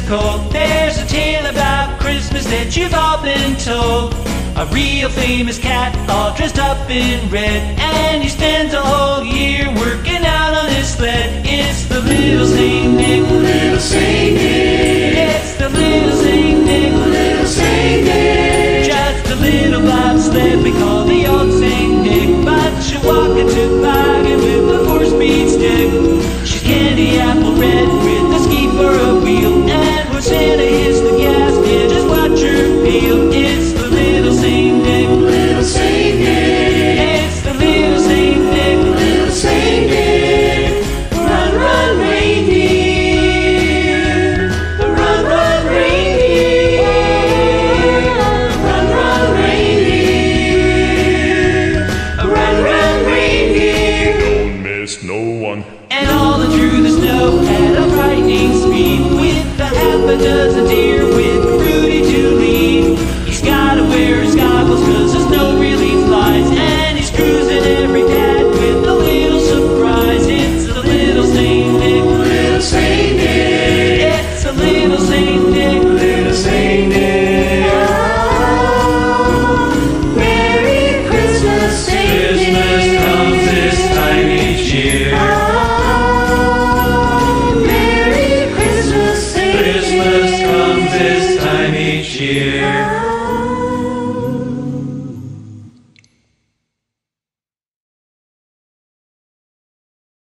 cold. There's a tale about Christmas that you've all been told. A real famous cat all dressed up in red, and he spends a whole year working out on his sled. It's the little Saint Nick, little Saint Nick. It's the little Saint Nick, little Saint Nick. Just a little bobsled we call the old Saint Nick, but she'll walk a toboggan with a 4-speed stick. She's candy apple red with a ski for a wheel, and when Santa hits the gas, you just watch her peel. It's the little Saint Nick, little Saint Nick. It's the little Saint Nick, little Saint Nick. Run, run, reindeer. Run, run, reindeer. Run, run, reindeer. Run, run, reindeer. Don't miss no one. And all through the snow at a frightening speed, with a half a dozen deer with Rudy to lead. He's gotta wear his